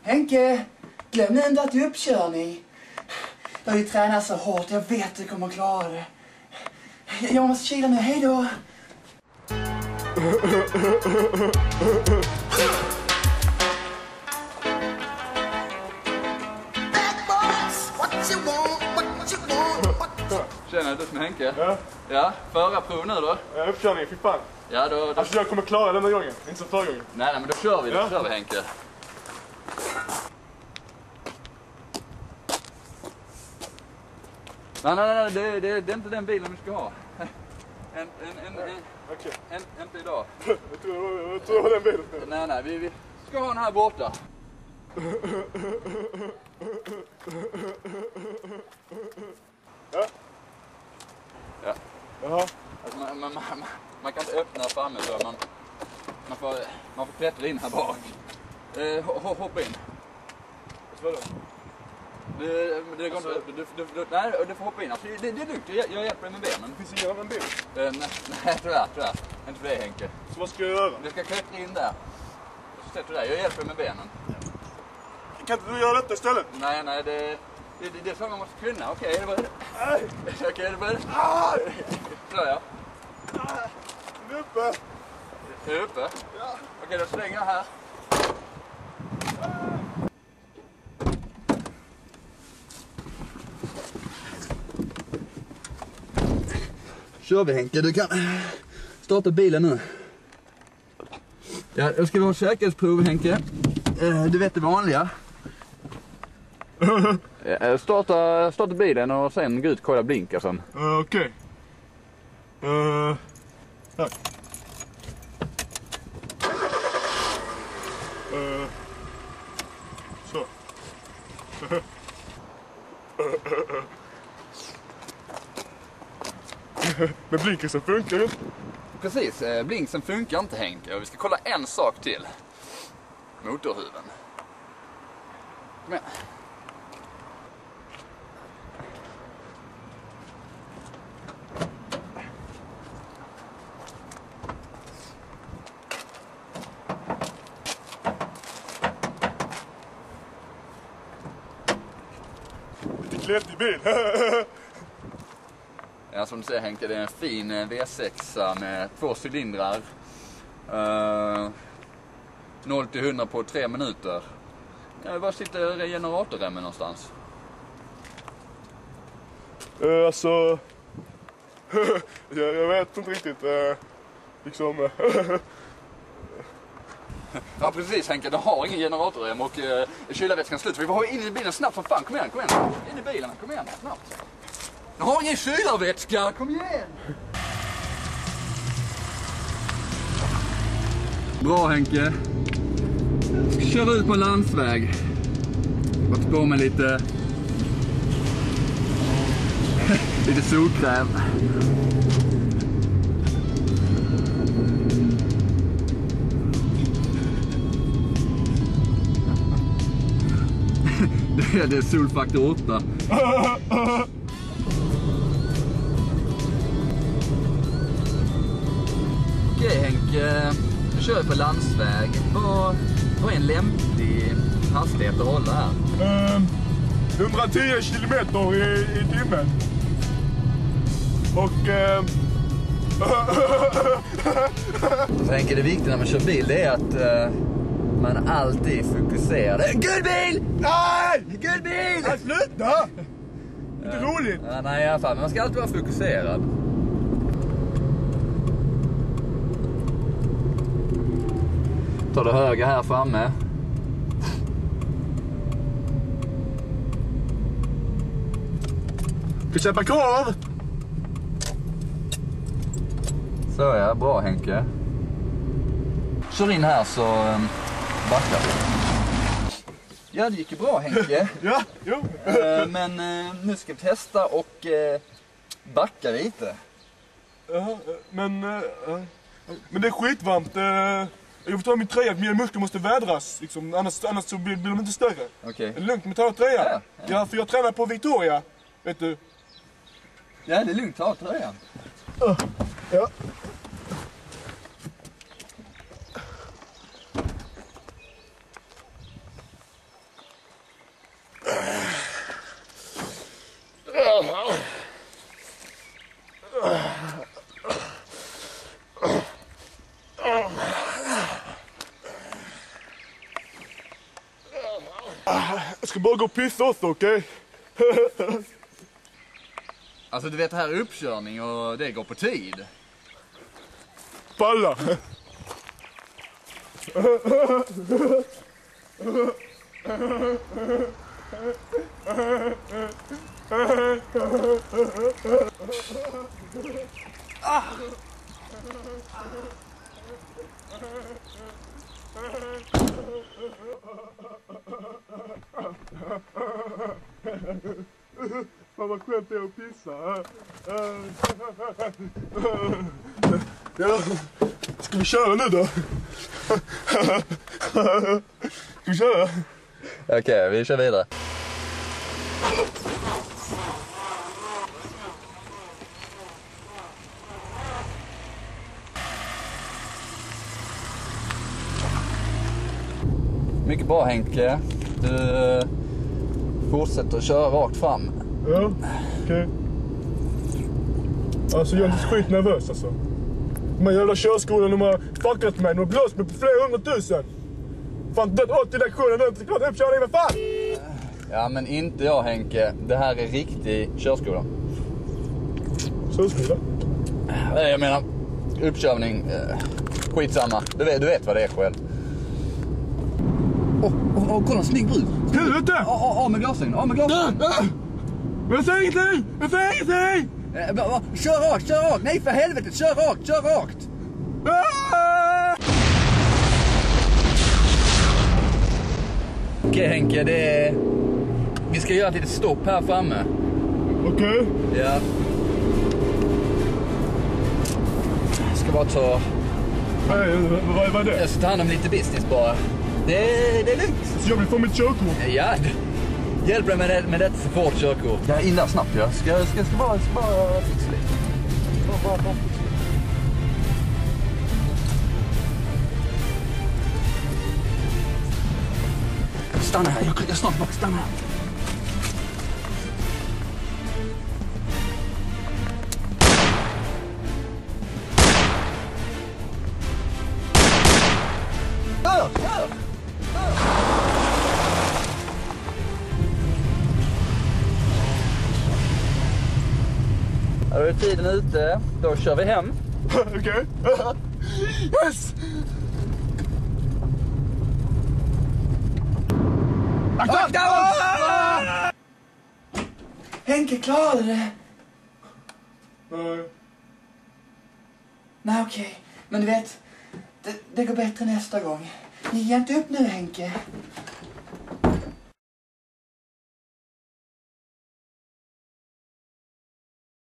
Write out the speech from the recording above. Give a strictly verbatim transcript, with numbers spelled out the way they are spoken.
Henke, glöm inte att det är uppkörning. Jag har ju tränat så hårt, jag vet att du kommer klara det. Jag måste kila nu, hej då. Känner du som Henke? Ja. Ja, förarprov nu då? Ja, uppkörning, fy fan. Ja, då, då... Alltså jag kommer klara den här gången, inte som förra gången. Nej, nej, men då kör vi, då ja. kör vi Henke. Nej, nej, nej, det, det, det är inte den bilen vi ska ha. En, en, en, en, okay. en, inte idag. jag tror jag tror det var den bilen. Nej, nej, vi, vi ska ha den här borta. Ja. Ja. Jaha. Alltså man, man, man, man kan inte öppna framme så man, man, får, man får klättra in här bak. Eh, hoppa in. Vadå? Det, det går inte. Du, du, du, nej, du får hoppa in. Alltså, det, det är lugnt. Jag, jag hjälper dig med benen. Finns det ingen annan bil? Eh, nej, nej, tyvärr, tyvärr. Inte för dig, Henke. Så vad ska jag göra? Du ska klättra in där. Så sätter du där. Jag hjälper dig med benen. Kan inte du göra detta istället? Nej, nej, det, det, det är så man måste kunna. Okej, är det beredd? Nej! Okej, är det beredd? Så, ja. Den är uppe. Är du uppe? Ja. Okej, då slänger jag här. Kör vi Henke, du kan starta bilen nu. Ja, då ska vi ha säkerhetsprov Henke. Du vet det vanliga. starta, starta bilen och sen gå ut och kolla blinkersen. Uh, Okej. Okay. Uh, tack. Uh, så. Men blinkersen funkar ju. Precis, blinksen funkar inte Henke och vi ska kolla en sak till. Motorhuven. Kom igen. Lite klädd bil. Ja, som du ser Henke, det är en fin V sex med två cylindrar. Uh, noll till hundra på tre minuter. Ja, var sitter generatorremmen någonstans? Uh, alltså... jag, jag vet inte riktigt. Uh, liksom... Uh, ja, precis Henke, du har ingen generatorrem och uh, kylarvätskan slut. Vi får ha in i bilen snabbt som fan. Kom igen, kom igen. In i bilen, kom igen, snabbt. Jag har ingen kylarvätska, kom igen! Bra Henke. Kör ut på landsväg. Låt på med lite... lite solkräm. det, är, det är solfaktor åtta. Okej Henke, du kör på landsväg. Vad, vad är en lämplig hastighet att hålla här? Um, hundratio kilometer i, i timmen. Och... Um... Så Henke, det viktiga när man kör bil det är att uh, man alltid fokuserar. Gud bil! Nej! Gud bil! Nej, sluta! Det är inte roligt. Ja, nej, i alla fall. Men man ska alltid vara fokuserad. Tar du höger här framme. Vi köper korv! Så ja, bra Henke. Kör in här så um, backar vi. Ja, det gick ju bra Henke. Ja, jo. uh, men uh, nu ska vi testa och uh, backa lite. Uh, men... Uh, uh, men det är skitvarmt. Uh, jag får ta min tröja, mina muskler måste vädras. Liksom, annars, annars så blir, blir de inte större. Okej. Är det lugnt med att ta tröjan? Ja, ja. Ja, för jag tränar på Victoria. Vet du? Ja, det är lugnt. Ta tröjan. Uh, ja. ska bara gå och pissa också, okej? Okay? Alltså du vet, det här är uppkörning och det går på tid. Palla! Ah! Fan vad skönt det är att pissa. Ja, ska vi köra nu då? Ska vi köra? Okej, okay, vi kör vidare. Mycket bra Henke. Du uh, fortsätter att köra rakt fram. Ja, okej. Okay. Alltså jag är inte skitnervös alltså. De här jävla körskolan, de har fuckat mig. De har blåst mig på flera hundratusen. Fan, det åt till lektionen, det är inte klart uppkörning, vad fan? Ja, men inte jag Henke. Det här är riktig körskola. Körskola? Nej, jag menar uppkörning. Eh, skitsamma. Du vet, du vet vad det är själv. Åh, oh, oh, kolla en snygg brud. Helvete! Av oh, oh, med glasögon, av oh, med glasögon. Jag säger ingenting! Jag säger ingenting! Eh, va, va? Kör rakt, kör rakt! Nej för helvete, kör rakt, kör rakt! Ah! Okej okay, Henke, det är... Vi ska göra ett litet stopp här framme. Okej. Okay. Ja. Jag ska bara ta... Nej, vad, vad är det? Jag ska ta hand om lite business bara. Det, det är lugnt. Så jag vill få mitt körkort? Ja, hjälp mig med, det, med detta så fort körkort. Jag är inne snabbt, jag ska, ska, ska bara, ska bara fixa lite. Bara, bara, bara fixa lite. Stanna här, jag, jag snart bara stanna här. Då är tiden ute, då kör vi hem. Okej. Okay. Yes! Akta! Ah! Henke klarade det. Nej. Nej okej, okay. Men du vet, det, det går bättre nästa gång. Ge inte upp nu Henke.